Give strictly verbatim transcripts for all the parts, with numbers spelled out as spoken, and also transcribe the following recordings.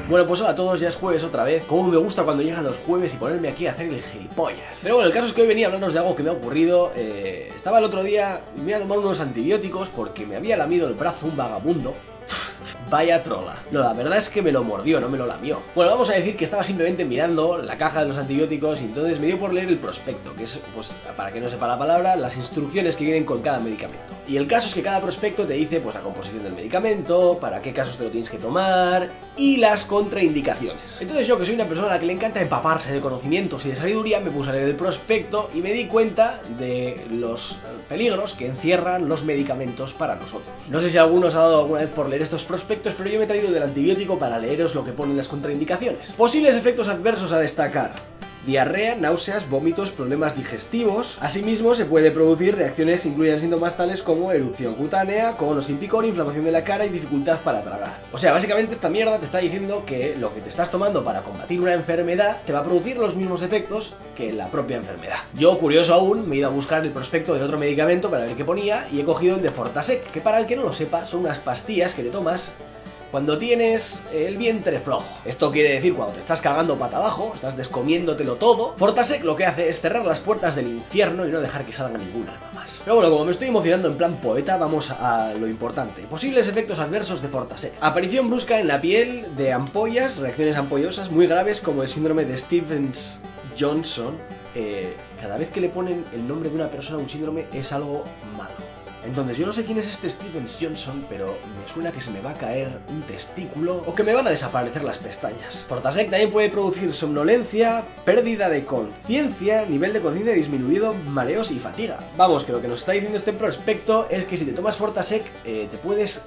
Bueno, pues hola a todos, ya es jueves otra vez. Como me gusta cuando llegan los jueves y ponerme aquí a hacer el gilipollas. Pero bueno, el caso es que hoy venía a hablaros de algo que me ha ocurrido. eh, Estaba el otro día y me iba a tomar unos antibióticos porque me había lamido el brazo un vagabundo. Vaya trola. No, la verdad es que me lo mordió, no me lo lamió. Bueno, vamos a decir que estaba simplemente mirando la caja de los antibióticos y entonces me dio por leer el prospecto, que es, pues, para que no sepa la palabra, las instrucciones que vienen con cada medicamento. Y el caso es que cada prospecto te dice, pues, la composición del medicamento, para qué casos te lo tienes que tomar y las contraindicaciones. Entonces yo, que soy una persona a la que le encanta empaparse de conocimientos y de sabiduría, me puse a leer el prospecto y me di cuenta de los peligros que encierran los medicamentos para nosotros. No sé si alguno os ha dado alguna vez por leer estos prospectos, pero yo me he traído del antibiótico para leeros lo que ponen las contraindicaciones. Posibles efectos adversos a destacar: diarrea, náuseas, vómitos, problemas digestivos. Asimismo, se puede producir reacciones que incluyan síntomas tales como erupción cutánea, con o sin picor, inflamación de la cara y dificultad para tragar. O sea, básicamente esta mierda te está diciendo que lo que te estás tomando para combatir una enfermedad te va a producir los mismos efectos que la propia enfermedad. Yo, curioso aún, me he ido a buscar el prospecto de otro medicamento para ver qué ponía y he cogido el de Fortasec, que para el que no lo sepa son unas pastillas que te tomas cuando tienes el vientre flojo. Esto quiere decir cuando te estás cagando pata abajo, estás descomiéndotelo todo. Fortasec lo que hace es cerrar las puertas del infierno y no dejar que salga ninguna alma más. Pero bueno, como me estoy emocionando en plan poeta, vamos a lo importante. Posibles efectos adversos de Fortasec: aparición brusca en la piel de ampollas, reacciones ampollosas muy graves como el síndrome de Stevens-Johnson. Eh, cada vez que le ponen el nombre de una persona a un síndrome es algo malo. Entonces, yo no sé quién es este Stevens Johnson, pero me suena que se me va a caer un testículo o que me van a desaparecer las pestañas. Fortasec también puede producir somnolencia, pérdida de conciencia, nivel de conciencia disminuido, mareos y fatiga. Vamos, que lo que nos está diciendo este prospecto es que si te tomas Fortasec, eh, te puedes...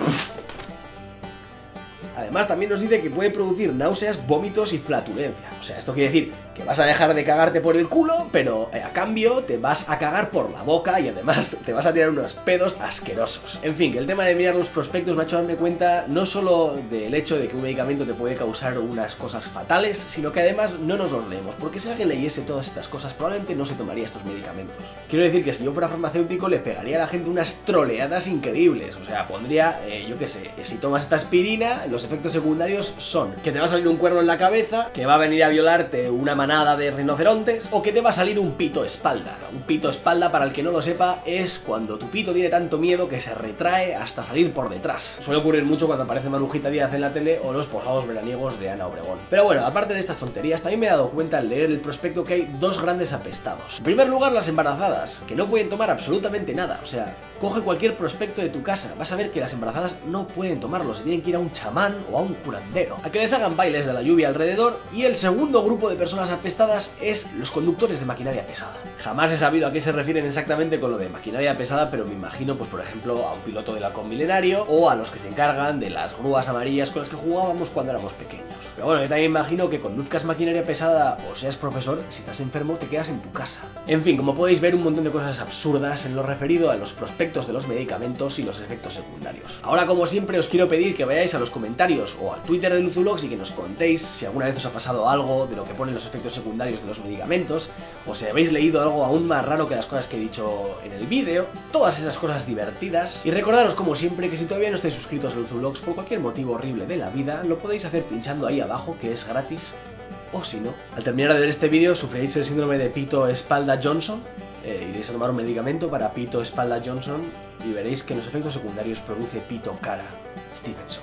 Además, también nos dice que puede producir náuseas, vómitos y flatulencia. O sea, esto quiere decir que vas a dejar de cagarte por el culo, pero eh, a cambio te vas a cagar por la boca y además te vas a tirar unos pedos asquerosos. En fin, que el tema de mirar los prospectos me ha hecho darme cuenta no solo del hecho de que un medicamento te puede causar unas cosas fatales, sino que además no nos los leemos, porque si alguien leyese todas estas cosas probablemente no se tomaría estos medicamentos. Quiero decir que si yo fuera farmacéutico le pegaría a la gente unas troleadas increíbles. O sea, pondría, eh, yo qué sé, si tomas esta aspirina, los efectos secundarios son que te va a salir un cuerno en la cabeza, que va a venir a violarte una manada de rinocerontes, o que te va a salir un pito espalda. Un pito espalda, para el que no lo sepa, es cuando tu pito tiene tanto miedo que se retrae hasta salir por detrás. Suele ocurrir mucho cuando aparece Marujita Díaz en la tele o los posados veraniegos de Ana Obregón. Pero bueno, aparte de estas tonterías, también me he dado cuenta al leer el prospecto que hay dos grandes apestados. En primer lugar, las embarazadas, que no pueden tomar absolutamente nada. O sea, coge cualquier prospecto de tu casa, vas a ver que las embarazadas no pueden tomarlo, se tienen que ir a un chamán o a un curandero, a que les hagan bailes de la lluvia alrededor. Y el segundo grupo de personas apestadas es los conductores de maquinaria pesada. Jamás he sabido a qué se refieren exactamente con lo de maquinaria pesada, pero me imagino, pues por ejemplo, a un piloto del halcón milenario o a los que se encargan de las grúas amarillas con las que jugábamos cuando éramos pequeños. Pero bueno, yo también imagino que conduzcas maquinaria pesada o seas profesor, si estás enfermo te quedas en tu casa. En fin, como podéis ver, un montón de cosas absurdas en lo referido a los prospectos de los medicamentos y los efectos secundarios. Ahora, como siempre, os quiero pedir que vayáis a los comentarios o al Twitter de Luzulox y que nos contéis si alguna vez os ha pasado algo de lo que ponen los efectos secundarios de los medicamentos, o si habéis leído algo aún más raro que las cosas que he dicho en el vídeo, todas esas cosas divertidas. Y recordaros, como siempre, que si todavía no estáis suscritos a Luzulox por cualquier motivo horrible de la vida, lo podéis hacer pinchando ahí abajo, que es gratis, o si no, al terminar de ver este vídeo sufriréis el síndrome de Pito Espalda Johnson, eh, iréis a tomar un medicamento para Pito Espalda Johnson y veréis que en los efectos secundarios produce Pito Cara Stevenson.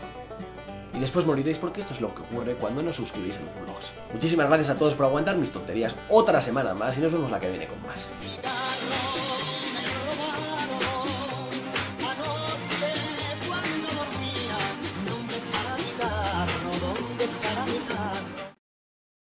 Y después moriréis, porque esto es lo que ocurre cuando no suscribís a Luzulox. Muchísimas gracias a todos por aguantar mis tonterías otra semana más y nos vemos la que viene con más.